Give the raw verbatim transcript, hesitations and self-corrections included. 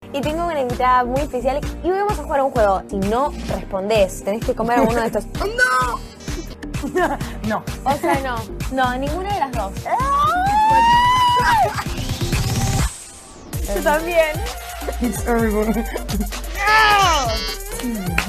Y tengo una invitada muy especial y hoy vamos a jugar a un juego. Si no respondés, tenés que comer uno de estos. ¡No! No. O sea, no. No, ninguna de las dos. Yo también. It's horrible. No.